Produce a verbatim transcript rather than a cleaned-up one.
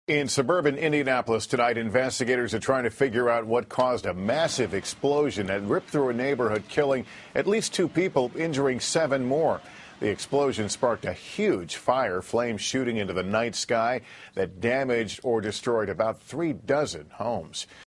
In suburban Indianapolis tonight, investigators are trying to figure out what caused a massive explosion that ripped through a neighborhood, killing at least two people, injuring seven more. The explosion sparked a huge fire, flames shooting into the night sky that damaged or destroyed about three dozen homes.